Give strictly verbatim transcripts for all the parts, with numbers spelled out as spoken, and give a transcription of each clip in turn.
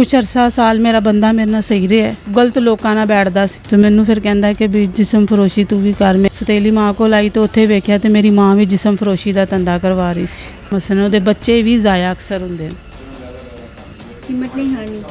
कुछ अरसा साल मेरा बंदा मेरे नाल सही रहा है, गलत लोगों नाल बैठदा सी ते मैनू फिर कहंदा कि भी जिसम फरोशी तू भी कर। मैं सतीली माँ को आई तो उत्थे वेख्या ते मेरी माँ भी जिसम फरोशी का धंधा करवा रही सी। मसलन उहदे बच्चे भी ज़ाया अक्सर हुंदे ने। हिम्मत नहीं हारनी।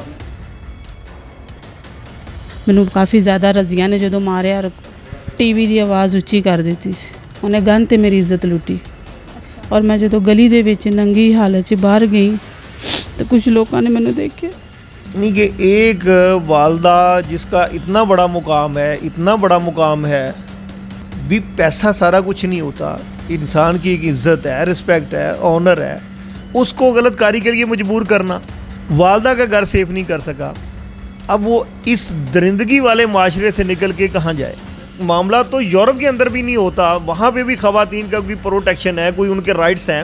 मैनू काफ़ी ज़्यादा रजिया ने जो मारिया और टीवी की आवाज़ उच्ची कर दी सी। उन्हें गन ते मेरी इज्जत लुटी। अच्छा। और मैं जो गली दे विच नंगी हालत च बाहर गई तो कुछ लोगों ने मैंने देखे। नहीं कि एक वालदा जिसका इतना बड़ा मुकाम है, इतना बड़ा मुकाम है भी, पैसा सारा कुछ नहीं होता। इंसान की एक इज़्ज़त है, रिस्पेक्ट है, ऑनर है, उसको गलत कारी के लिए मजबूर करना। वालदा का घर सेफ नहीं कर सका, अब वो इस दरिंदगी वाले माशरे से निकल के कहाँ जाए। मामला तो यूरोप के अंदर भी नहीं होता, वहाँ पे भी ख़वातीन का कोई प्रोटेक्शन है, कोई उनके राइट्स हैं।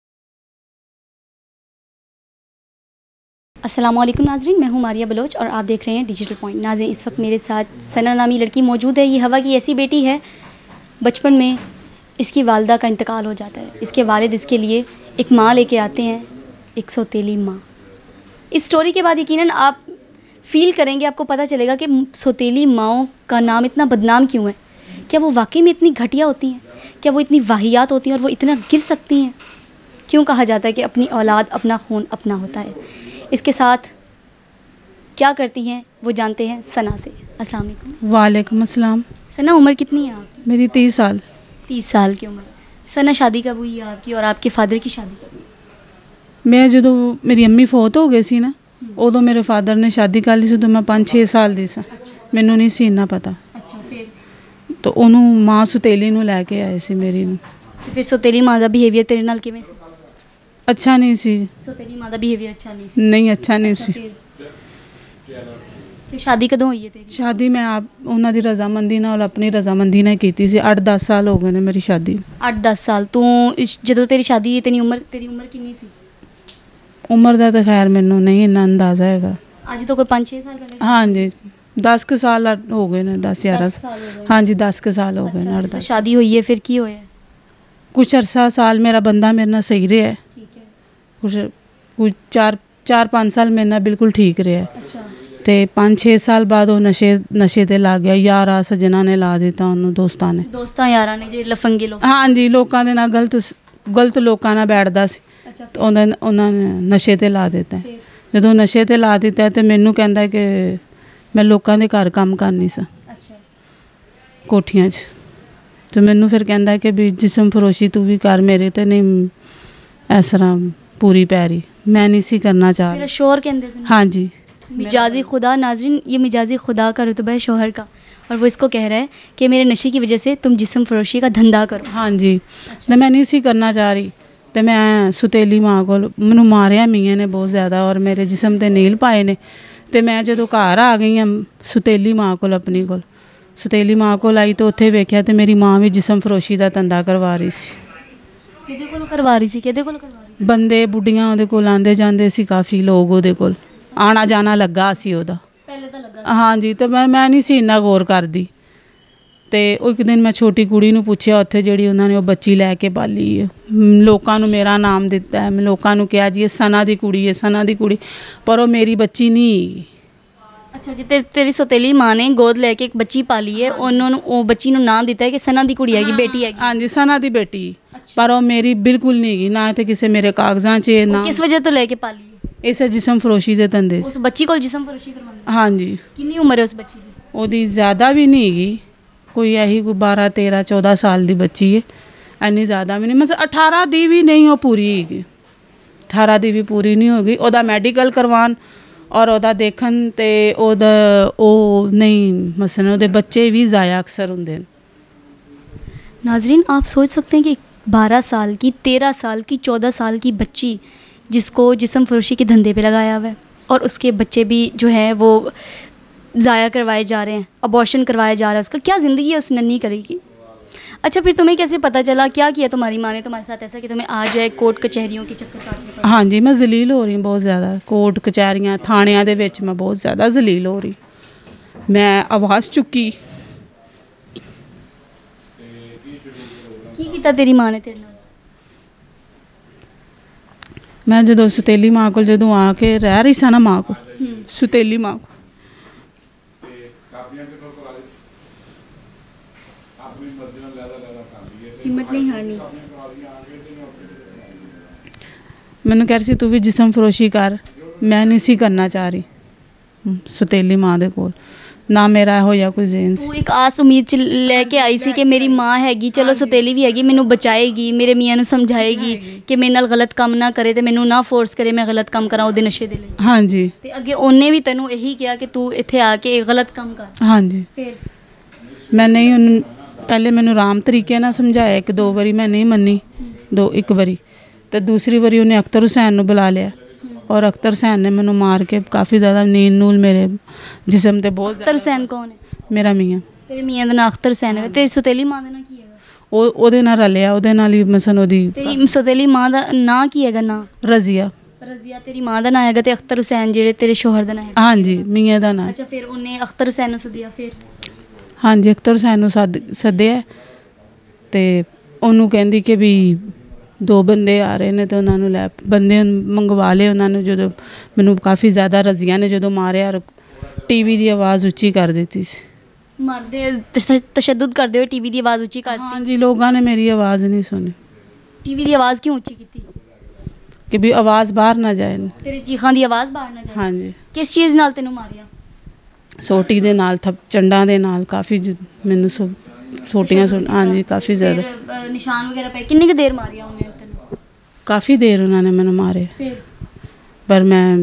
अस्सलामुअलैकुम नाज़रीन, मैं हूँ मारिया बलोच और आप देख रहे हैं डिजिटल पॉइंट। नाज़रीन, इस वक्त मेरे साथ सना नामी लड़की मौजूद है। ये हवा की ऐसी बेटी है, बचपन में इसकी वालदा का इंतकाल हो जाता है। इसके वालिद इसके लिए एक माँ लेके आते हैं, एक सौतेली माँ। इस स्टोरी के बाद यकीनन आप फील करेंगे, आपको पता चलेगा कि सौतेली माँओं का नाम इतना बदनाम क्यों है। क्या वो वाकई में इतनी घटिया होती हैं? क्या वो इतनी वाहियात होती हैं और वो इतना गिर सकती हैं? क्यों कहा जाता है कि अपनी औलाद अपना खून अपना होता है? इसके साथ क्या करती हैं वो जानते हैं सना से। अस्सलाम वालेकुम। वालेकुम अस्सलाम। सना, उम्र कितनी है आपकी? मेरी तीस साल। तीस साल की उम्र। सना, शादी कब हुई है आपकी और आपके फादर की शादी कब हुई? मैं जो मेरी अम्मी फौत हो गई सी ना, उदों मेरे फादर ने शादी कर ली सी तो मैं पाँच छे साल दी सा। मैनू नहीं सी इन्ना पता। अच्छा, फिर तो उन्हों माँ सौतेली नूं लैके आए सी मेरी नूं। तो फिर सौतेली माँ का बिहेवियर तेरे नाल किवें सी? अच्छा नहीं सी। सौतेली माँ का बिहेवियर अच्छा नहीं सी? नहीं अच्छा नहीं सी। फिर शादी कदों हुई है तेरी? शादी मैं आप उन्हां दी रजामंदी नाल अपनी रजामंदी नाल कीती सी। आठ दस साल हो गए ने मेरी शादी। आठ दस साल। तू जदों तेरी शादी हुई तेरी उम्र तेरी उम्र कितनी सी? उम्र का तो खैर मैनू नहीं इन्ना अंदाज़ा है। अज तो कोई पाँच छे साल पहले? हाँ जी, दस के साल हो गए ने, दस ग्यारह। हाँ जी, दस के साल हो गए ने। अच्छा, तो शादी हुई है, फिर की होया? कुछ अरसा साल मेरा बंदा मेरे नाल सही रहा है। ठीक है। कुछ कुछ चार चार पाँच साल मेरे नाल बिल्कुल ठीक रहा है। अच्छा। ते पाँच छे साल बाद वो नशे नशे ते ला गया। यारा सजना ने ला दिता उन्होंने, दोस्तां ने। दोस्तां यारां ने जे लफंगे लोग? हाँ जी, लोगों दे नाल गलत गलत लोगों नाल बैठदा सी। अच्छा। तो उन्होंने नशे ते ला दिता है। जो नशे ते ला दिता है तो मैनू कहंदा कि मैं लोगों के घर काम करनी सा। अच्छा। कोठियां च। तो मैनू फिर कहंदा कि भी जिसम फरोशी तू भी कर, मेरे ते नहीं इस तरह पूरी पैरी मैं नहीं सी करना चाह रही। शोहर कहंदे? हाँ जी, मिजाजी खुदा। नाज़रीन, ये मिजाजी खुदा का रुतबा है शोहर का, और वो इसको कह रहा है कि मेरे नशे की वजह से तुम जिस्म फरोशी का धंधा करो। हाँ जी। अच्छा। तो मैं नहीं सी करना चाह रही तो मैं सौतेली माँ को मैनू मारिया मियाँ ने बहुत ज़्यादा और मेरे जिस्म ते नील पाए ने। तो मैं जो घर आ गई हाँ सौतेली माँ को अपनी को सौतेली माँ को आई तो उत्थे वेख्या तो मेरी माँ भी जिस्म फरोशी का धंधा करवा रही सी। किहदे कोल करवा रही सी? किहदे कोल करवा रही सी? बंदे बुढ़ियां उहदे कोल आंदे जांदे सी, काफ़ी लोग उहदे कोल आना जाना लगा सी उहदा। पहले तो लगा। हाँ जी। तो मैं मैं नहीं सी इन्ना गौर करदी। तो एक दिन मैं छोटी कुड़ी नूं पुछया उत्थे जिहड़ी उन्होंने वो बच्ची लैके पाली है, लोगों नूं मेरा नाम दिता है, मैं लोगों नूं कहा जी ये सना दी कुड़ी है, सना दी कुड़ी, पर वो मेरी बच्ची नहीं। अच्छा जी, ते, तेरी सौतेली माँ ने गोद लेके एक बच्ची पाली है, उन्होंने वो बच्ची नूं नाम दिता है कि सना दी कुड़ी हैगी, बेटी हैगी। हाँ जी, सना दी बेटी। अच्छा। पर वो मेरी बिल्कुल नहीं गई, ना तो किसी मेरे कागजां च ना। किस वजह तो लेके पाली है? इस जिस्म फरोशी दे धंधे। उस बच्ची को जिस्म फरोशी करवांदे? हाँ जी। कितनी उम्र है उस बच्ची की? ओदी ज़्यादा भी नहीं गई, कोई यही कोई बारह तेरह चौदह साल की बच्ची है, इन्नी ज़्यादा भी नहीं, मतलब अठारह दी भी नहीं वो पूरी है, अठारह दी भी पूरी नहीं होगी। ओदा मेडिकल करवान और ओदा देखन ते ओदा ओ नहीं, मसलन ओदे बच्चे भी ज़ाया अक्सर होंदे। नाजरीन, आप सोच सकते हैं कि बारह साल की, तेरह साल की, चौदह साल की बच्ची जिसको जिस्म फरोशी के धंधे पे लगाया हुआ है और उसके बच्चे भी जो हैं वो ज़ाया करवाए जा रहे हैं, अबॉर्शन करवाया जा रहा है, उसका क्या ज़िंदगी है उस नन्ही करेगी। अच्छा, फिर तुम्हें कैसे पता चला, क्या किया तुम्हारी माँ ने तुम्हारे साथ ऐसा कि तुम्हें आ जाए कोर्ट कचहरियों के चक्कर काटने पड़े? हाँ जी, मैं जलील हो रही हूँ बहुत ज़्यादा, कोर्ट कचहरियाँ थाणियां दे विच मैं बहुत ज़्यादा जलील हो रही। मैं आवाज़ चुकी। की कीता तेरी माँ ने तेरे नाल? मैं जो सौतेली माँ को जो आके रह रही सा ना माँ को, सुतेली माँ को। हिम्मत नहीं हारनी। मैंने कह रही सी तू भी जिसम फरोशी कर, मैं नहीं सी करना चाह रही सुतेली माँ दे कोल, ना मेरा होया कोई जेन ਤੂੰ ਇੱਕ ਆਸ ਉਮੀਦ ਚ ਲੈ ਕੇ ਆਈ ਸੀ ਕਿ ਮੇਰੀ ਮਾਂ ਹੈਗੀ, ਚਲੋ ਸੁਤੇਲੀ ਵੀ ਹੈਗੀ, ਮੈਨੂੰ ਬਚਾਏਗੀ, ਮੇਰੇ ਮੀਆਂ ਨੂੰ ਸਮਝਾਏਗੀ ਕਿ ਮੇਰੇ ਨਾਲ ਗਲਤ ਕੰਮ ਨਾ ਕਰੇ ਤੇ ਮੈਨੂੰ ਨਾ ਫੋਰਸ ਕਰੇ ਮੈਂ ਗਲਤ ਕੰਮ ਕਰਾਂ ਉਹਦੇ ਨਸ਼ੇ ਦੇ ਲਈ। ਹਾਂਜੀ ਤੇ ਅੱਗੇ ਉਹਨੇ ਵੀ ਤੈਨੂੰ ਇਹੀ ਕਿਹਾ ਕਿ ਤੂੰ ਇੱਥੇ ਆ ਕੇ ਇਹ ਗਲਤ ਕੰਮ ਕਰ। ਹਾਂਜੀ ਫਿਰ ਮੈਂ ਨਹੀਂ ਉਹਨੂੰ ਪਹਿਲੇ ਮੈਨੂੰ ਆਰਾਮ ਤਰੀਕੇ ਨਾਲ ਸਮਝਾਇਆ, ਇੱਕ ਦੋ ਵਾਰੀ ਮੈਂ ਨਹੀਂ ਮੰਨੀ, ਦੋ ਇੱਕ ਵਾਰੀ ਤੇ ਦੂਸਰੀ ਵਾਰੀ ਉਹਨੇ ਅਖਤਰ ਹੁਸੈਨ ਨੂੰ ਬੁਲਾ ਲਿਆ और अख्तर हुसैन ने मैंने मार के काफ़ी ज़्यादा नींद नूल मेरे जिसम ते बहुत। ਅਖਤਰ ਹੁਸੈਨ ਕੌਣ ਹੈ? मेरा मियाँ। ਤੇਰੇ ਮੀਆਂ ਦਾ ਨਾਂ ਅਖਤਰ ਹੁਸੈਨ ਹੈ ਤੇ ਸੁਤੇਲੀ ਮਾਂ ਦਾ ਨਾਂ ਕੀ ਹੈਗਾ? ਉਹ ਉਹਦੇ ਨਾਲ ਰਲਿਆ, ਉਹਦੇ ਨਾਲ ਹੀ ਮਸਨ ਉਹਦੀ ਤੇਰੀ ਸੁਤੇਲੀ ਮਾਂ ਦਾ ਨਾਂ ਕੀ ਹੈਗਾ? ਨਾਂ ਰਜ਼ੀਆ। ਰਜ਼ੀਆ ਤੇਰੀ ਮਾਂ ਦਾ ਨਾਂ ਹੈਗਾ ਤੇ ਅਖਤਰ ਹੁਸੈਨ ਜਿਹੜੇ ਤੇਰੇ ਸ਼ੋਹਰ ਦਾ ਨਾਂ ਹੈਗਾ? ਹਾਂਜੀ ਮੀਆਂ ਦਾ ਨਾਂ। ਅੱਛਾ ਫਿਰ ਉਹਨੇ ਅਖਤਰ ਹੁਸੈਨ ਨੂੰ ਸੱਦਿਆ? ਫਿਰ ਹਾਂਜੀ ਅਖਤਰ ਹੁਸੈਨ ਨੂੰ ਸੱਦ ਸੱਦਿਆ ਤੇ ਉਹਨੂੰ ਕਹਿੰਦੀ ਕਿ ਵੀ ਦੋ ਬੰਦੇ ਆ ਰਹੇ ਨੇ ਤੇ ਉਹਨਾਂ ਨੂੰ ਲੈ, ਬੰਦੇ ਮੰਗਵਾ ਲਏ ਉਹਨਾਂ ਨੂੰ। ਜਦੋਂ ਮੈਨੂੰ ਕਾਫੀ ਜ਼ਿਆਦਾ ਰਜ਼ੀਆ ਨੇ ਜਦੋਂ ਮਾਰਿਆ, ਟੀਵੀ ਦੀ ਆਵਾਜ਼ ਉੱਚੀ ਕਰ ਦਿੱਤੀ ਸੀ। ਮਾਰਦੇ ਤਸ਼ੱਦਦ ਕਰਦੇ ਹੋਏ ਟੀਵੀ ਦੀ ਆਵਾਜ਼ ਉੱਚੀ ਕਰਤੀ? ਹਾਂਜੀ ਲੋਕਾਂ ਨੇ ਮੇਰੀ ਆਵਾਜ਼ ਨਹੀਂ ਸੁਣੀ। ਟੀਵੀ ਦੀ ਆਵਾਜ਼ ਕਿਉਂ ਉੱਚੀ ਕੀਤੀ? ਕਿ ਵੀ ਆਵਾਜ਼ ਬਾਹਰ ਨਾ ਜਾਏ, ਤੇਰੇ ਚੀਖਾਂ ਦੀ ਆਵਾਜ਼ ਬਾਹਰ ਨਾ ਜਾਏ। ਹਾਂਜੀ। ਕਿਸ ਚੀਜ਼ ਨਾਲ ਤੈਨੂੰ ਮਾਰਿਆ? ਸੋਟੀ ਦੇ ਨਾਲ, ਥਪ ਚੰਡਾਂ ਦੇ ਨਾਲ, ਕਾਫੀ ਮੈਨੂੰ ਸੋ ਸੋਟੀਆਂ ਸੁਣ। ਹਾਂਜੀ ਕਾਫੀ ਜ਼ਿਆਦਾ। ਫਿਰ ਨਿਸ਼ਾਨ ਵਗੈਰਾ ਪਏ? ਕਿੰਨੀ ਕੁ ਦੇਰ ਮਾਰਿਆ ਉਹਨੇ ਤੈਨੂੰ? ਕਾਫੀ ਦੇਰ ਉਹਨਾਂ ਨੇ ਮੈਨੂੰ ਮਾਰਿਆ। ਫਿਰ ਪਰ ਮੈਂ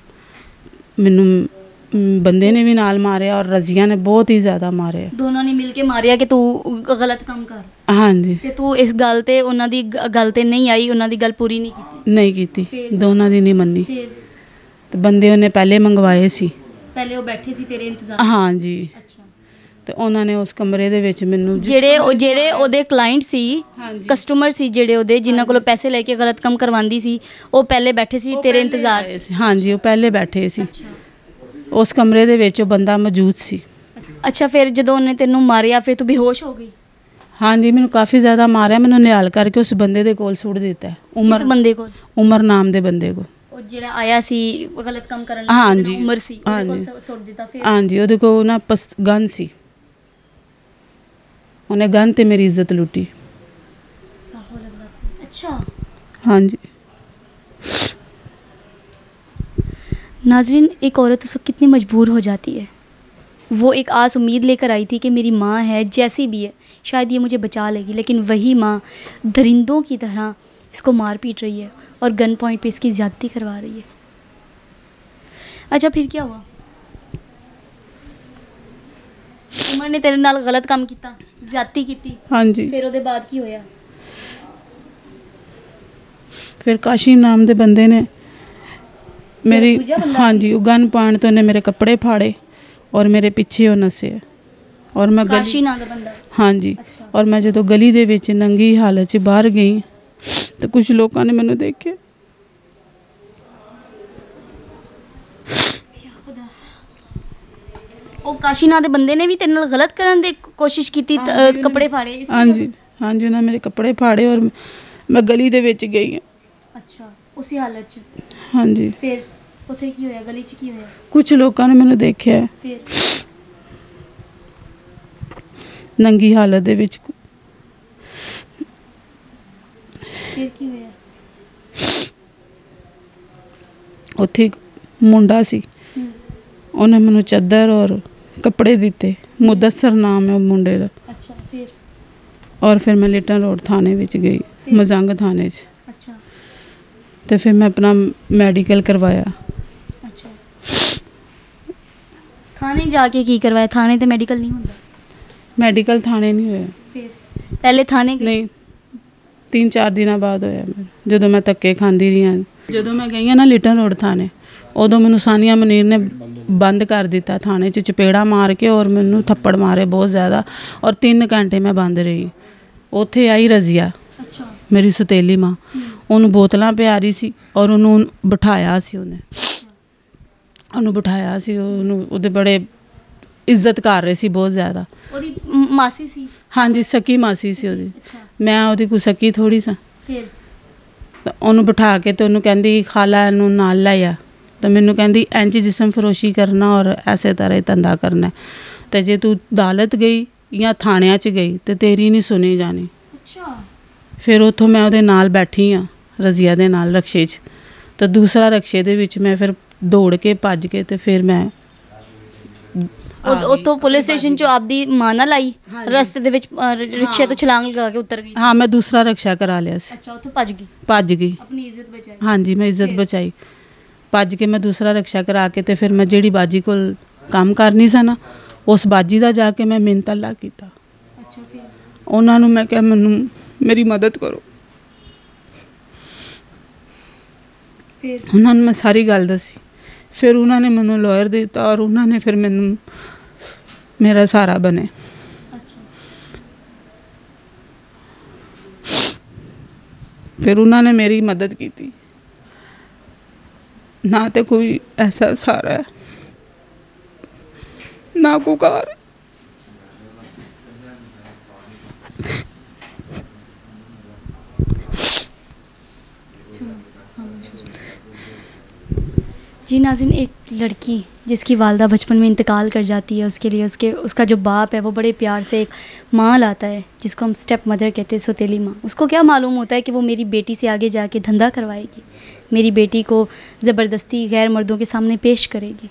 ਮੈਨੂੰ ਬੰਦੇ ਨੇ ਵੀ ਨਾਲ ਮਾਰਿਆ ਔਰ ਰਜ਼ੀਆ ਨੇ ਬਹੁਤ ਹੀ ਜ਼ਿਆਦਾ ਮਾਰਿਆ। ਦੋਨਾਂ ਨੇ ਮਿਲ ਕੇ ਮਾਰਿਆ ਕਿ ਤੂੰ ਗਲਤ ਕੰਮ ਕਰ। ਹਾਂਜੀ। ਤੇ ਤੂੰ ਇਸ ਗੱਲ ਤੇ ਉਹਨਾਂ ਦੀ ਗ- ਗੱਲ ਤੇ ਨਹੀਂ ਆਈ, ਉਹਨਾਂ ਦੀ ਗੱਲ ਪੂਰੀ ਨਹੀਂ ਕੀਤੀ? ਨਹੀਂ ਕੀਤੀ, ਫਿਰ? ਦੋਨਾਂ ਦੀ ਨਹੀਂ ਮੰਨੀ। ਫਿਰ ਤੇ ਬੰਦੇ ਉਹਨੇ ਪਹਿਲੇ ਮੰਗਵਾਏ ਸੀ। ਪਹਿਲੇ ਉਹ ਬੈਠੇ ਸੀ ਤੇਰੇ ਇੰਤਜ਼ਾਰ? ਹਾਂਜੀ। ਅੱਛਾ। ਤੇ ਉਹਨਾਂ ਨੇ ਉਸ ਕਮਰੇ ਦੇ ਵਿੱਚ ਮੈਨੂੰ ਜਿਹੜੇ ਉਹ ਜਿਹੜੇ ਉਹਦੇ ਕਲਾਇੰਟ ਸੀ, ਹਾਂਜੀ। ਕਸਟਮਰ ਸੀ ਜਿਹੜੇ ਉਹਦੇ, ਜਿਨ੍ਹਾਂ ਕੋਲੋਂ ਪੈਸੇ ਲੈ ਕੇ ਗਲਤ ਕੰਮ ਕਰਵਾਉਂਦੀ ਸੀ, ਉਹ ਪਹਿਲੇ ਬੈਠੇ ਸੀ ਤੇਰੇ ਇੰਤਜ਼ਾਰ? ਹਾਂਜੀ ਉਹ ਪਹਿਲੇ ਬੈਠੇ ਸੀ। ਅੱਛਾ। ਉਸ ਕਮਰੇ ਦੇ ਵਿੱਚ ਉਹ ਬੰਦਾ ਮੌਜੂਦ ਸੀ। ਅੱਛਾ ਫਿਰ ਜਦੋਂ ਉਹਨੇ ਤੈਨੂੰ ਮਾਰਿਆ ਫਿਰ ਤੂੰ ਬੇਹੋਸ਼ ਹੋ ਗਈ? ਹਾਂਜੀ ਮੈਨੂੰ ਕਾਫੀ ਜ਼ਿਆਦਾ ਮਾਰਿਆ, ਮੈਨੂੰ ਨਿਹਾਲ ਕਰਕੇ ਉਸ ਬੰਦੇ ਦੇ ਕੋਲ ਸੁੱਟ ਦਿੱਤਾ। ਉਮਰ ਕਿਸ ਬੰਦੇ ਕੋਲ? ਉਮਰ ਨਾਮ ਦੇ ਬੰਦੇ ਕੋਲ। ਉਹ ਜਿਹੜਾ ਆਇਆ ਸੀ ਗਲਤ ਕੰਮ ਕਰਨ ਹਾਂਜੀ। ਲਈ, ਉਮਰ ਸੀ, ਉਹਦੇ ਕੋਲ ਹਾਂਜੀ। ਸੁ- ਸੁੱਟ ਦਿੱਤਾ? ਫਿਰ ਹਾਂਜੀ ਉਹਦੇ ਕੋਲ ਨਾ ਪਸ ਗਨ ਸੀ, ਉਹਨੇ ਗਨ ਤੇ ਮੇਰੀ ਇੱਜ਼ਤ ਲੁੱਟੀ। अच्छा। ਹਾਂਜੀ। नाजरीन, एक औरत उस वक्त कितनी मजबूर हो जाती है। वो एक आस उम्मीद लेकर आई थी कि मेरी माँ है, जैसी भी है, शायद ये मुझे बचा लेगी, लेकिन वही माँ दरिंदों की तरह इसको मार पीट रही है और गन पॉइंट पे इसकी ज़्यादती करवा रही है। अच्छा फिर क्या हुआ? उमर ने तेरे नाल गलत काम किया, ज़्यादती की? ਹਾਂਜੀ। फिर ਉਹਦੇ ਬਾਅਦ ਕੀ ਹੋਇਆ? ਫਿਰ ਕਾਸ਼ੀ ਨਾਮ ਦੇ ਬੰਦੇ ਨੇ ਮੇਰੀ ਦੂਜਾ ਬੰਦਾ ਹਾਂਜੀ ਉਹ ਗਨ ਪਾਣ ਤੋਂ ਉਹਨੇ ਮੇਰੇ ਕੱਪੜੇ ਫਾੜੇ ਔਰ ਮੇਰੇ ਪਿੱਛੇ ਉਹ ਨਸੇ ਔਰ ਮੈਂ ਕਾਸ਼ੀ ਗਲੀ ਨਾਂ ਦਾ ਬੰਦਾ? ਹਾਂਜੀ। ਅੱਛਾ। ਔਰ ਮੈਂ ਜਦੋਂ ਗਲੀ ਦੇ ਵਿੱਚ ਨੰਗੀ ਹਾਲਤ 'ਚ ਬਾਹਰ ਗਈ ਤਾਂ ਕੁਝ ਲੋਕਾਂ ਨੇ ਮੈਨੂੰ ਦੇਖਿਆ। ਉਹ ਕਾਸ਼ੀ ਨਾਂ ਦੇ ਬੰਦੇ ਨੇ ਵੀ ਤੇਰੇ ਨਾਲ ਗਲਤ ਕਰਨ ਦੀ ਕੋਸ਼ਿਸ਼ ਕੀਤੀ, ਤ- ਹਾਂਜੀ, ਕੱਪੜੇ ਫਾੜੇ? ਇਸ ਲਈ? ਹਾਂਜੀ ਹਾਂਜੀ ਉਹਨਾਂ ਮੇਰੇ ਕੱਪੜੇ ਫਾੜੇ ਔਰ ਮੈਂ ਗਲੀ ਦੇ ਵਿੱਚ ਗਈ ਹਾਂ। ਅੱਛਾ ਉਸੇ ਹਾਲਤ 'ਚ? ਹਾਂਜੀ। ਫਿਰ ਉੱਥੇ ਕੀ ਹੋਇਆ? ਗਲੀ 'ਚ ਕੀ ਹੋਇਆ? ਕੁਝ ਲੋਕਾਂ ਨੇ ਮੈਨੂੰ ਦੇਖਿਆ ਫਿਰ ਨੰਗੀ ਹਾਲਤ ਦੇ ਵਿੱਚ। ਫਿਰ ਕੀ ਹੋਇਆ? ਉੱਥੇ ਇੱਕ ਮੁੰਡਾ ਸੀ, ਹੂੰ। ਉਹਨੇ ਮੈਨੂੰ ਚਾਦਰ ਔਰ ਕੱਪੜੇ ਦਿੱਤੇ। ਮੁਦੱਸਰ ਨਾਮ ਹੈ ਉਹ ਮੁੰਡੇ ਦਾ। ਅੱਛਾ ਫਿਰ? ਔਰ ਫਿਰ ਮੈਂ ਲਿਟਨ ਰੋਡ ਥਾਣੇ ਵਿੱਚ ਗਈ, ਫਿਰ? ਮਜ਼ੰਗ ਥਾਣੇ 'ਚ। ਅੱਛਾ ਤੇ ਫਿਰ ਮੈਂ ਆਪਣਾ ਮੈਡੀਕਲ ਕਰਵਾਇਆ। ਅੱਛਾ। ਥਾਣੇ ਜਾ ਕੇ ਕੀ ਕਰਵਾਇਆ? ਥਾਣੇ ਤੇ ਮੈਡੀਕਲ ਨਹੀਂ ਹੁੰਦਾ? ਮੈਡੀਕਲ ਥਾਣੇ ਨਹੀਂ ਹੋਇਆ। ਫਿਰ ਪਹਿਲੇ ਥਾਣੇ ਗਏ? ਨਹੀਂ, ਤਿੰਨ ਚਾਰ ਦਿਨਾਂ ਬਾਅਦ ਹੋਇਆ ਮੇਰਾ, ਜਦੋਂ ਮੈਂ ਧੱਕੇ ਖਾਂਦੀ ਰਹੀ ਹਾਂ। ਜਦੋਂ ਮੈਂ ਗਈ ਹਾਂ ਨਾ ਲਿਟਨ ਰੋਡ ਥਾਣੇ, ਉਦੋਂ ਮੈਨੂੰ ਸਾਨੀਆ ਮਨੀਰ ਨੇ ਬੰਦ ਕਰ ਦਿੱਤਾ ਥਾਣੇ 'ਚ, ਚਪੇੜਾ ਮਾਰ ਕੇ ਔਰ ਮੈਨੂੰ ਥੱਪੜ ਮਾਰੇ ਬਹੁਤ ਜ਼ਿਆਦਾ ਔਰ ਤਿੰਨ ਘੰਟੇ ਮੈਂ ਬੰਦ ਰਹੀ। ਉੱਥੇ ਆਈ ਰਜ਼ੀਆ, ਅੱਛਾ। ਮੇਰੀ ਸੁਤੇਲੀ ਮਾਂ, ਉਹਨੂੰ ਬੋਤਲਾਂ ਪਿਆ ਰਹੀ ਸੀ ਔਰ ਉਹਨੂੰ ਬਿਠਾਇਆ ਸੀ। ਉਹਨੇ ਉਹਨੂੰ ਬਿਠਾਇਆ ਸੀ, ਉਹਨੂੰ ਉਹਦੇ ਬੜੇ ਇੱਜ਼ਤ ਕਰ ਰਹੇ ਸੀ ਬਹੁਤ ਜ਼ਿਆਦਾ। ਉਹਦੀ ਮ- ਮਾਸੀ ਸੀ? ਹਾਂਜੀ ਸਕੀ ਮਾਸੀ ਸੀ ਉਹਦੀ, ਅੱਛਾ। ਮੈਂ ਉਹਦੀ ਕੋਈ ਸਕੀ ਥੋੜੀ ਸਾਂ। ਫਿਰ ਤਾਂ ਉਹਨੂੰ ਬਿਠਾ ਕੇ ਤੇ ਉਹਨੂੰ ਕਹਿੰਦੀ ਖਾਲਾ ਇਹਨੂੰ ਨਾਲ ਲੈ ਆ तो मैनू कहती इंज जिसम फरोशी करना और ऐसे तरह धंधा करना, तो जे तू अदालत गई या थाणिया च गई तो तेरी नहीं सुनी जानी। अच्छा। फिर उतों मैं उहदे नाल बैठी हाँ रजिया दे नाल रक्शे च, तो दूसरा रक्शे दे विच मैं फिर दौड़ के भज के तो फिर मैं उतो पुलिस स्टेशन चो आपदी मां नाल आई रस्ते दे विच रिक्शे तो छलांग लगा के उतर गई। हाँ मैं दूसरा रक्शा करा लिया सी। अच्छा उतो भज गई। भज गई, अपनी इज्जत बचाई। हाँ जी मैं इज्जत बचाई। भज के मैं दूसरा रक्शा करा के तो फिर मैं जिहड़ी बाजी कोल काम करनी सा ना उस बाजी का जाके मैं मिन्नत अल्लाह कीता। अच्छा फिर उन्हां नूं मैं कहा मैनू मेरी मदद करो। फिर उन्होंने मैं सारी गल दसी, फिर उन्होंने मैनू लॉयर दिता और उन्होंने फिर मैनू मेरा सहारा बने। अच्छा। फिर उन्होंने मेरी मदद की थी। ना तो कोई ऐसा सहारा है ना कोई कार। जी नाज़रीन, एक लड़की जिसकी वालदा बचपन में इंतकाल कर जाती है, उसके लिए उसके उसका जो बाप है वो बड़े प्यार से एक माँ लाता है जिसको हम स्टेप मदर कहते हैं, सौतेली माँ। उसको क्या मालूम होता है कि वो मेरी बेटी से आगे जाके धंधा करवाएगी, मेरी बेटी को ज़बरदस्ती गैर मर्दों के सामने पेश करेगी।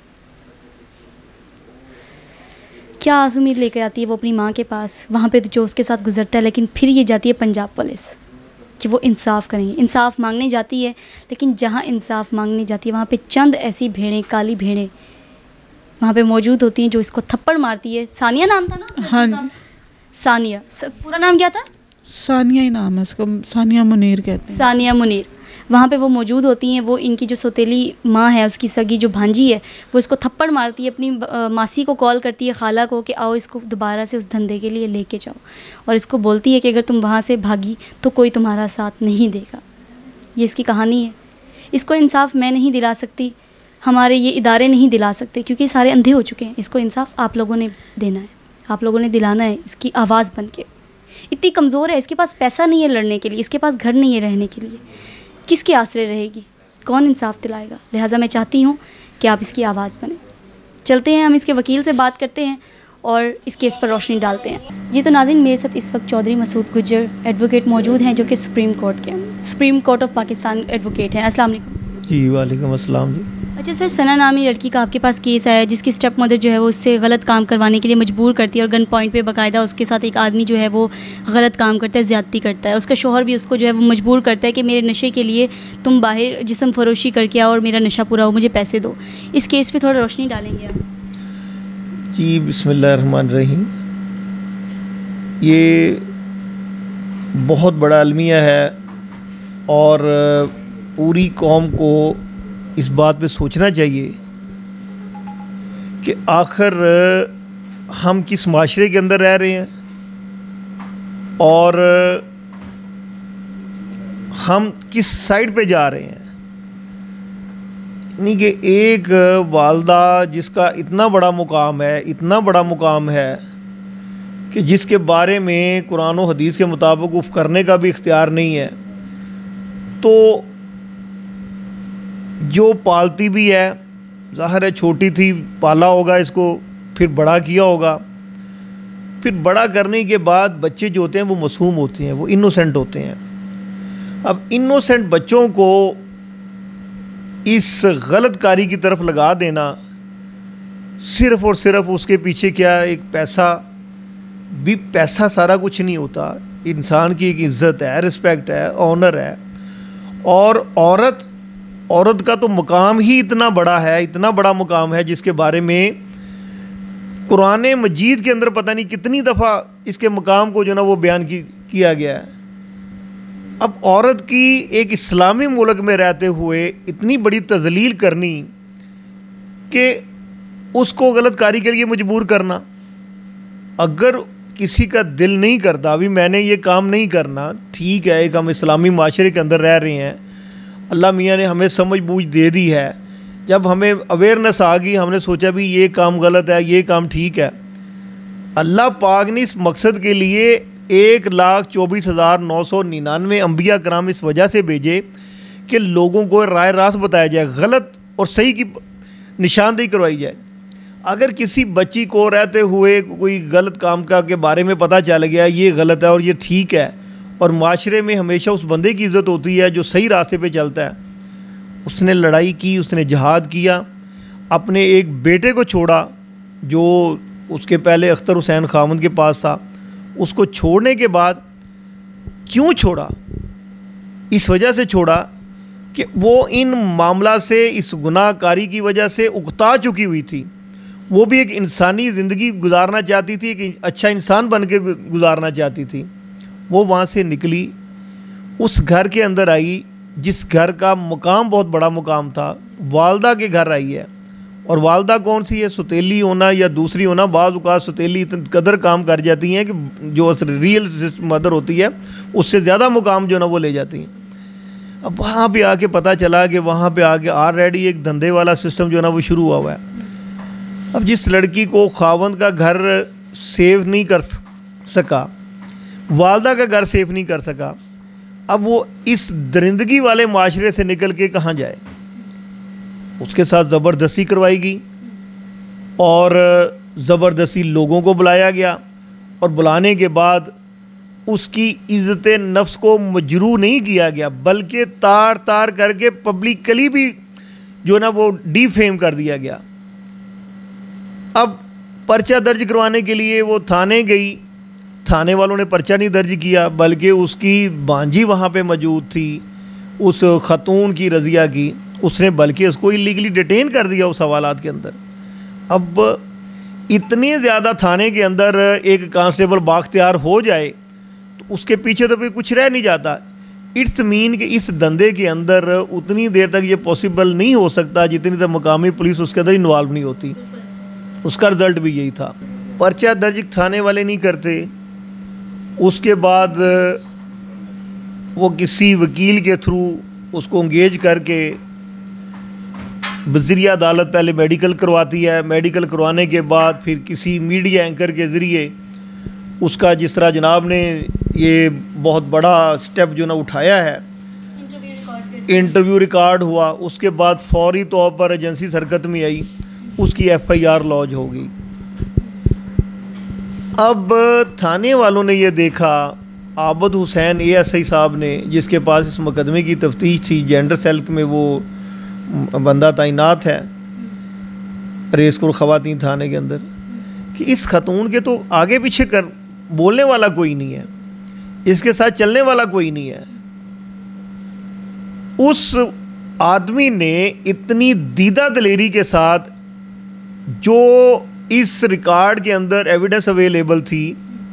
क्या आस उम्मीद लेकर आती है वो अपनी माँ के पास, वहाँ पे तो जो उसके साथ गुजरता है, लेकिन फिर ये जाती है पंजाब पुलिस कि वो इंसाफ़ करेंगे। इंसाफ़ मांगने जाती है, लेकिन जहाँ इंसाफ़ मांगने जाती है वहाँ पे चंद ऐसी भेड़ें, काली भेड़ें वहाँ पे मौजूद होती हैं जो इसको थप्पड़ मारती है। सानिया नाम था ना? हाँ जी सानिया। स, पूरा नाम क्या था? सानिया ही नाम है उसको, सानिया मुनीर कहते हैं। सानिया मुनीर। वहाँ पे वो मौजूद होती हैं। वो इनकी जो सौतेली माँ है, उसकी सगी जो भांजी है, वो इसको थप्पड़ मारती है। अपनी आ, मासी को कॉल करती है, खाला को, कि आओ इसको दोबारा से उस धंधे के लिए लेके जाओ, और इसको बोलती है कि अगर तुम वहाँ से भागी तो कोई तुम्हारा साथ नहीं देगा। ये इसकी कहानी है। इसको इंसाफ मैं नहीं दिला सकती, हमारे ये इदारे नहीं दिला सकते, क्योंकि सारे अंधे हो चुके हैं। इसको इंसाफ आप लोगों ने देना है, आप लोगों ने दिलाना है, इसकी आवाज़ बन के। इतनी कमज़ोर है, इसके पास पैसा नहीं है लड़ने के लिए, इसके पास घर नहीं है रहने के लिए, किसके आसरे रहेगी, कौन इंसाफ दिलाएगा? लिहाजा मैं चाहती हूँ कि आप इसकी आवाज़ बने। चलते हैं, हम इसके वकील से बात करते हैं और इस केस पर रोशनी डालते हैं। जी तो नाज़रीन, मेरे साथ इस वक्त चौधरी मसूद गुज्जर एडवोकेट मौजूद हैं, जो कि सुप्रीम कोर्ट के supreme court of Pakistan advocate हैं। अस्सलाम वालेकुम। जी वालेकुम अस्सलाम जी। अच्छा सर, सना नामी लड़की का आपके पास केस आया, जिसकी स्टेप मदर जो है वो उससे गलत काम करवाने के लिए मजबूर करती है, और गन पॉइंट पे बाकायदा उसके साथ एक आदमी जो है वो गलत काम करता है, ज़्यादती करता है। उसका शोहर भी उसको जो है वो मजबूर करता है कि मेरे नशे के लिए तुम बाहर जिस्म फरोशी करके आओ और मेरा नशा पूरा हो, मुझे पैसे दो। इस केस पे थोड़ा रोशनी डालेंगे आप? जी बिस्मिल्लाहिर्रहमानिर्रहीम। ये बहुत बड़ा अलमिया है और पूरी कौम को इस बात पे सोचना चाहिए कि आखिर हम किस माशरे के अंदर रह रहे हैं और हम किस साइड पे जा रहे हैं। यानी कि एक वालदा जिसका इतना बड़ा मुकाम है, इतना बड़ा मुकाम है कि जिसके बारे में कुरान और हदीस के मुताबिक उफ करने का भी इख्तियार नहीं है, तो जो पालती भी है, ज़ाहिर है छोटी थी, पाला होगा इसको, फिर बड़ा किया होगा, फिर बड़ा करने के बाद बच्चे जो होते हैं वो मासूम होते हैं, वो इनोसेंट होते हैं। अब इनोसेंट बच्चों को इस गलत कारी की तरफ लगा देना, सिर्फ़ और सिर्फ उसके पीछे क्या एक पैसा, भी पैसा सारा कुछ नहीं होता। इंसान की एक इज़्ज़त है, रिस्पेक्ट है, ऑनर है, और औरत औरत का तो मुकाम ही इतना बड़ा है, इतना बड़ा मुकाम है, जिसके बारे में कुरान मजीद के अंदर पता नहीं कितनी दफ़ा इसके मुकाम को जो ना वो बयान की, किया गया है। अब औरत की एक इस्लामी मुल्क में रहते हुए इतनी बड़ी तज़लील करनी कि उसको गलत कारी के लिए मजबूर करना, अगर किसी का दिल नहीं करता अभी मैंने ये काम नहीं करना, ठीक है, एक हम इस्लामी माशरे के अंदर रह रहे हैं, अल्लाह मियाँ ने हमें समझ बूझ दे दी है, जब हमें अवेयरनेस आ गई, हमने सोचा भी ये काम गलत है, ये काम ठीक है। अल्लाह पाक ने इस मकसद के लिए एक लाख चौबीस हज़ार नौ सौ निन्यानवे अम्बिया कराम इस वजह से भेजे कि लोगों को राय रास्त बताया जाए, गलत और सही की निशानदेही करवाई जाए। अगर किसी बच्ची को रहते हुए कोई गलत काम का के बारे में पता चल गया ये गलत है और ये ठीक है, और माशरे में हमेशा उस बंदे की इज़्ज़त होती है जो सही रास्ते पे चलता है। उसने लड़ाई की, उसने जहाद किया, अपने एक बेटे को छोड़ा जो उसके पहले अख्तर हुसैन खामद के पास था, उसको छोड़ने के बाद क्यों छोड़ा? इस वजह से छोड़ा कि वो इन मामला से, इस गुनाहकारी की वजह से उकता चुकी हुई थी। वो भी एक इंसानी ज़िंदगी गुजारना चाहती थी, एक अच्छा इंसान बन के गुजारना चाहती थी। वो वहाँ से निकली, उस घर के अंदर आई जिस घर का मुकाम बहुत बड़ा मुकाम था, वालदा के घर आई है। और वालदा कौन सी है? सौतेली होना या दूसरी होना, बाज़ औक़ात सौतेली इतनी कदर काम कर जाती हैं कि जो रियल मदर होती है उससे ज़्यादा मुकाम जो ना वो ले जाती हैं। अब वहाँ पे आके पता चला कि वहाँ पे आके ऑलरेडी एक धंधे वाला सिस्टम जो ना वो शुरू हुआ हुआ है। अब जिस लड़की को खावंद का घर सेव नहीं कर सका, वालदा का घर सेव नहीं कर सका, अब वो इस दरिंदगी वाले माशरे से निकल के कहाँ जाए? उसके साथ ज़बरदस्ती करवाई गई और ज़बरदस्ती लोगों को बुलाया गया, और बुलाने के बाद उसकी इज़्ज़त नफ्स को मजरू नहीं किया गया, बल्कि तार तार करके पब्लिकली भी जो ना वो डिफेम कर दिया गया। अब पर्चा दर्ज करवाने के लिए वो थाने गई, थाने वालों ने पर्चा नहीं दर्ज किया, बल्कि उसकी भांजी वहाँ पे मौजूद थी, उस खतून की रज़िया की, उसने बल्कि उसको इलीगली डिटेन कर दिया उस हवालात के अंदर। अब इतने ज़्यादा थाने के अंदर एक कांस्टेबल बाख्तियार हो जाए तो उसके पीछे तो फिर कुछ रह नहीं जाता। इट्स मीन कि इस धंधे के अंदर उतनी देर तक ये पॉसिबल नहीं हो सकता जितनी तक मकामी पुलिस उसके अंदर इन्वॉल्व नहीं होती। उसका रिज़ल्ट भी यही था। पर्चा दर्ज थाने वाले नहीं करते, उसके बाद वो किसी वकील के थ्रू उसको इंगेज करके वज़ीर अदालत पहले मेडिकल करवाती है, मेडिकल करवाने के बाद फिर किसी मीडिया एंकर के ज़रिए उसका, जिस तरह जनाब ने ये बहुत बड़ा स्टेप जो ना उठाया है, इंटरव्यू रिकॉर्ड हुआ, उसके बाद फौरी तौर पर एजेंसी हरकत में आई, उसकी एफ आई आर लॉन्च होगी। अब थाने वालों ने ये देखा, आबद हुसैन ए एस आई साहब ने, जिसके पास इस मुकदमे की तफ्तीश थी, जेंडर सेल में वो बंदा तैनात है रेसकोर ख़वातीन थाने के अंदर, कि इस खतून के तो आगे पीछे कर बोलने वाला कोई नहीं है, इसके साथ चलने वाला कोई नहीं है। उस आदमी ने इतनी दीदा दिलेरी के साथ, जो इस रिकॉर्ड के अंदर एविडेंस अवेलेबल थी,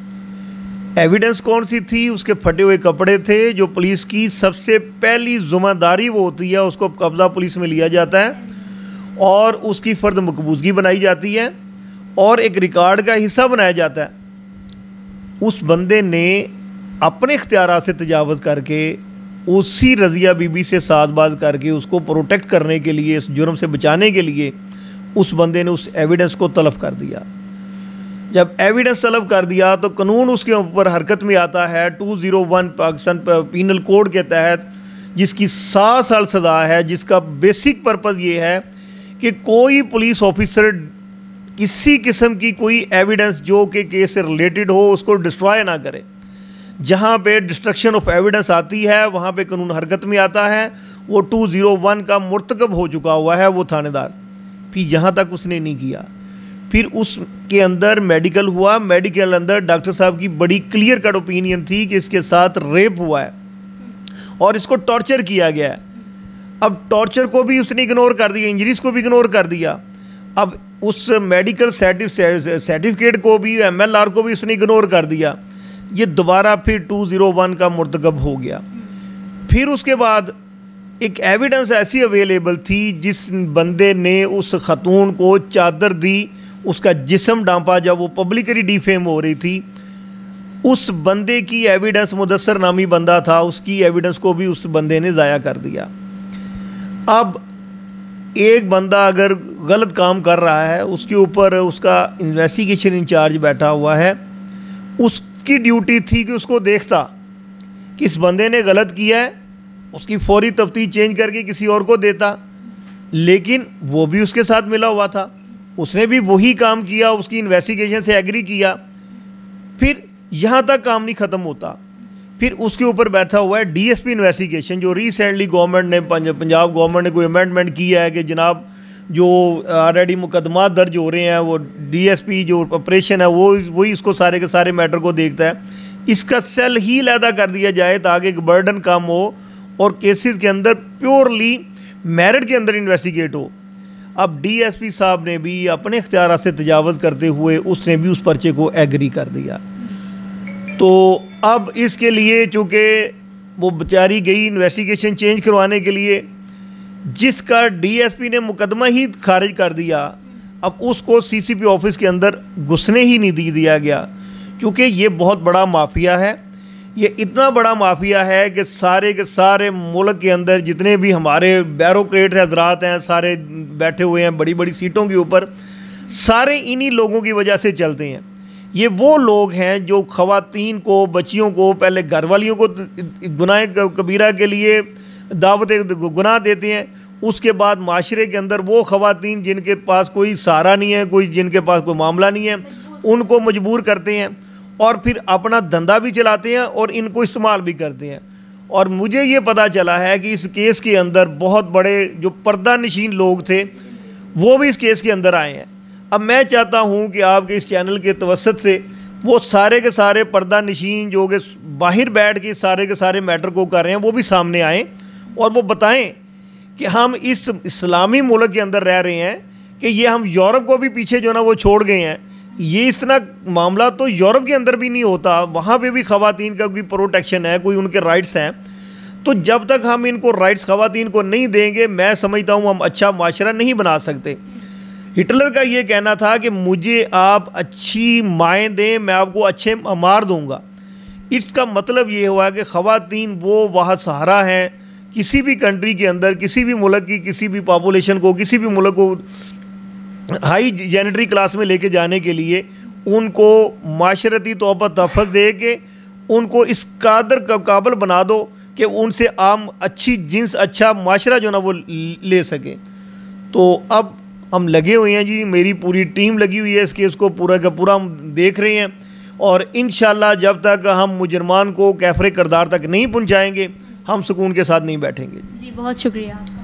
एविडेंस कौन सी थी? उसके फटे हुए कपड़े थे, जो पुलिस की सबसे पहली ज़िम्मेदारी वो होती है, उसको कब्ज़ा पुलिस में लिया जाता है और उसकी फ़र्द मकबूजगी बनाई जाती है और एक रिकॉर्ड का हिस्सा बनाया जाता है। उस बंदे ने अपने इख्तियारात से तजावज़ करके उसी रज़िया बीबी से साथ बात करके उसको प्रोटेक्ट करने के लिए, इस जुर्म से बचाने के लिए उस बंदे ने उस एविडेंस को तलब कर दिया। जब एविडेंस तलब कर दिया तो कानून उसके ऊपर हरकत में आता है, two zero one Pakistan penal code के तहत, जिसकी सात साल सज़ा है, जिसका बेसिक पर्पज़ ये है कि कोई पुलिस ऑफिसर किसी किस्म की कोई एविडेंस जो कि केस से रिलेटेड हो उसको डिस्ट्रॉय ना करे। जहाँ पे डिस्ट्रक्शन ऑफ एविडेंस आती है वहाँ पे कानून हरकत में आता है। वो टू ज़ीरो वन का मुर्तकब हो चुका हुआ है वो थानेदार, फिर यहाँ तक उसने नहीं किया। फिर उसके अंदर मेडिकल हुआ, मेडिकल अंदर डॉक्टर साहब की बड़ी क्लियर कट ओपिनियन थी कि इसके साथ रेप हुआ है और इसको टॉर्चर किया गया है। अब टॉर्चर को भी उसने इग्नोर कर दिया, इंजरीज को भी इग्नोर कर दिया। अब उस मेडिकल सर्टिफिकेट को भी, एम एल आर को भी उसने इग्नोर कर दिया। ये दोबारा फिर टू ज़ीरो वन का मुर्तकब हो गया। फिर उसके बाद एक एविडेंस ऐसी अवेलेबल थी, जिस बंदे ने उस खतून को चादर दी, उसका जिस्म डांपा जब वो पब्लिकली डिफेम हो रही थी। उस बंदे की एविडेंस, मुदस्सर नामी बंदा था, उसकी एविडेंस को भी उस बंदे ने ज़ाया कर दिया। अब एक बंदा अगर गलत काम कर रहा है, उसके ऊपर उसका इन्वेस्टिगेशन इंचार्ज बैठा हुआ है, उसकी ड्यूटी थी कि उसको देखता कि इस बंदे ने गलत किया है, उसकी फौरी तफ्तीश चेंज करके किसी और को देता, लेकिन वो भी उसके साथ मिला हुआ था, उसने भी वही काम किया, उसकी इन्वेस्टिगेशन से एग्री किया। फिर यहाँ तक काम नहीं ख़त्म होता, फिर उसके ऊपर बैठा हुआ है डीएसपी इन्वेस्टिगेशन, जो रिसेंटली गवर्नमेंट ने पंजाब गवर्नमेंट ने कोई अमेंडमेंट किया है कि जनाब जो ऑलरेडी मुकदमा दर्ज हो रहे हैं वो डीएसपी जो ऑपरेशन है वो वही इसको सारे के सारे मैटर को देखता है। इसका सेल ही अलहदा कर दिया जाए ताकि एक बर्डन कम हो और केसेस के अंदर प्योरली मेरिट के अंदर इन्वेस्टिगेट हो। अब डीएसपी साहब ने भी अपने इख्तियार से तजावज़ करते हुए उसने भी उस पर्चे को एग्री कर दिया। तो अब इसके लिए चूँकि वो बेचारी गई इन्वेस्टिगेशन चेंज करवाने के लिए, जिसका डीएसपी ने मुकदमा ही खारिज कर दिया, अब उसको सीसीपी ऑफिस के अंदर घुसने ही नहीं दी दिया गया, क्योंकि ये बहुत बड़ा माफिया है। ये इतना बड़ा माफिया है कि सारे के सारे मुल्क के अंदर जितने भी हमारे बैरोक्रेट हजरात हैं सारे बैठे हुए हैं बड़ी बड़ी सीटों के ऊपर, सारे इन्हीं लोगों की वजह से चलते हैं। ये वो लोग हैं जो ख़वातीन को, बच्चियों को, पहले घर वालियों को गुनाह कबीरा के लिए दावत गुनाह देते हैं, उसके बाद माशरे के अंदर वो ख़वातीन जिनके पास कोई सहारा नहीं है, कोई जिनके पास कोई मामला नहीं है, उनको मजबूर करते हैं और फिर अपना धंधा भी चलाते हैं और इनको इस्तेमाल भी करते हैं। और मुझे ये पता चला है कि इस केस के अंदर बहुत बड़े जो पर्दा नशीन लोग थे वो भी इस केस के अंदर आए हैं। अब मैं चाहता हूँ कि आपके इस चैनल के तवस्सुत से वो सारे के सारे पर्दा नशीन जो कि बाहर बैठ के सारे के सारे मैटर को कर रहे हैं वो भी सामने आएँ और वो बताएं कि हम इस इस्लामी मुल्क के अंदर रह रहे हैं कि ये हम यूरोप को भी पीछे जो ना वो छोड़ गए हैं। ये इस तरह मामला तो यूरोप के अंदर भी नहीं होता, वहाँ पे भी ख़वातीन का कोई प्रोटेक्शन है, कोई उनके राइट्स हैं। तो जब तक हम इनको राइट्स ख़वातीन को नहीं देंगे, मैं समझता हूँ हम अच्छा माशरा नहीं बना सकते। हिटलर का ये कहना था कि मुझे आप अच्छी माएँ दें, मैं आपको अच्छे अमार दूँगा। इसका मतलब ये हुआ कि ख़वातीन वो वहाँ सहारा हैं किसी भी कंट्री के अंदर, किसी भी मुल्क की किसी भी पॉपुलेशन को, किसी भी मुल्क को हाई जेनेटरी क्लास में लेके जाने के लिए उनको माशरती तौर पर तहफ़्फ़ुज़ दे के उनको इस कादर का काबिल बना दो कि उनसे आम अच्छी जिन्स, अच्छा माशरा जो ना वो ले सकें। तो अब हम लगे हुए हैं जी, मेरी पूरी टीम लगी हुई है इस केस को पूरा का पूरा हम देख रहे हैं और इंशाल्लाह जब तक हम मुजरमान को कैफरे किरदार तक नहीं पहुँचाएँगे हम सुकून के साथ नहीं बैठेंगे। जी बहुत शुक्रिया आपका।